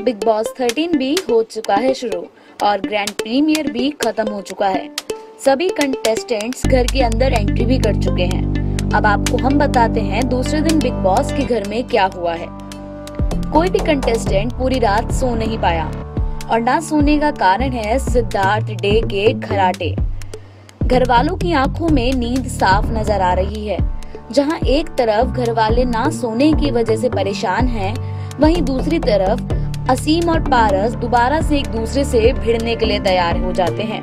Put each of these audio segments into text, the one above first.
Big boss 13 भी हो चुका है शुरू और ग्रैंड प्रीमियर भी खत्म हो चुका है। सभी कंटेस्टेंट्स घर के अंदर एंट्री भी कर चुके हैं। अब आपको हम बताते हैं दूसरे दिन बिग बॉस के घर में क्या हुआ है। कोई भी कंटेस्टेंट पूरी रात सो नहीं पाया और ना सोने का कारण है सिद्धार्थ डे के खर्राटे। घर वालों की आंखों में नींद साफ नजर आ रही है। जहां एक तरफ घर वाले ना सोने की वजह से परेशान हैं, वहीं दूसरी तरफ असीम और पारस दोबारा से एक दूसरे से भिड़ने के लिए तैयार हो जाते हैं।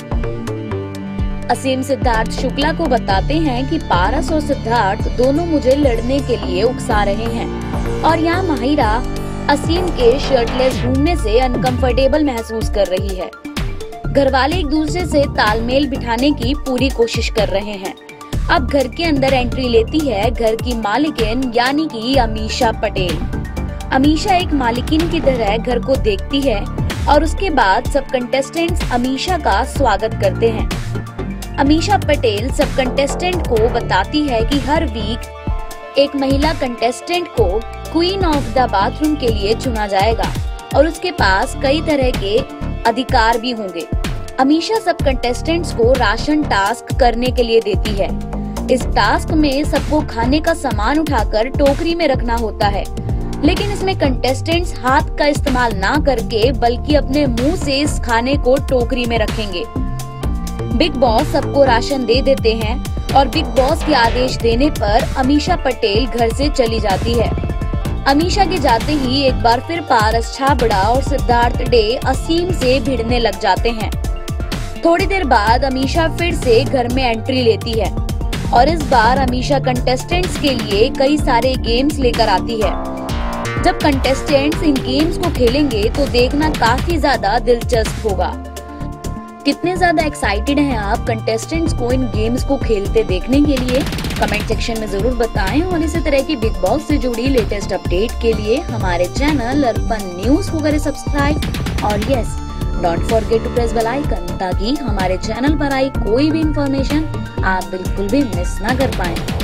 असीम सिद्धार्थ शुक्ला को बताते हैं कि पारस और सिद्धार्थ दोनों मुझे लड़ने के लिए उकसा रहे हैं और यहाँ माहिरा असीम के शर्टलेस घूमने से अनकंफर्टेबल महसूस कर रही है। घर वाले एक दूसरे से तालमेल बिठाने की पूरी कोशिश कर रहे हैं। अब घर के अंदर एंट्री लेती है घर की मालिकिन यानी कि अमीषा पटेल। अमीषा एक मालिकिन की तरह घर को देखती है और उसके बाद सब कंटेस्टेंट्स अमीषा का स्वागत करते हैं। अमीषा पटेल सब कंटेस्टेंट को बताती है कि हर वीक एक महिला कंटेस्टेंट को क्वीन ऑफ द बाथरूम के लिए चुना जाएगा और उसके पास कई तरह के अधिकार भी होंगे। अमीषा सब कंटेस्टेंट्स को राशन टास्क करने के लिए देती है। इस टास्क में सबको खाने का सामान उठाकर टोकरी में रखना होता है, लेकिन इसमें कंटेस्टेंट्स हाथ का इस्तेमाल ना करके बल्कि अपने मुंह से इस खाने को टोकरी में रखेंगे। बिग बॉस सबको राशन दे देते हैं और बिग बॉस के आदेश देने पर अमीषा पटेल घर से चली जाती है। अमीषा के जाते ही एक बार फिर पारस छाबड़ा और सिद्धार्थ डे असीम से भिड़ने लग जाते हैं। थोड़ी देर बाद अमीषा फिर से घर में एंट्री लेती है और इस बार अमीषा कंटेस्टेंट्स के लिए कई सारे गेम्स लेकर आती है। जब कंटेस्टेंट्स इन गेम्स को खेलेंगे तो देखना काफी ज्यादा दिलचस्प होगा। कितने ज्यादा एक्साइटेड हैं आप कंटेस्टेंट्स को इन गेम्स को खेलते देखने के लिए? कमेंट सेक्शन में जरूर बताएं और इसी तरह की बिग बॉस से जुड़ी लेटेस्ट अपडेट के लिए हमारे चैनल अर्पण न्यूज को करें सब्सक्राइब और yes don't forget to press bell icon ताकि हमारे चैनल पर आई कोई भी इंफॉर्मेशन आप बिल्कुल भी मिस ना कर पाएं।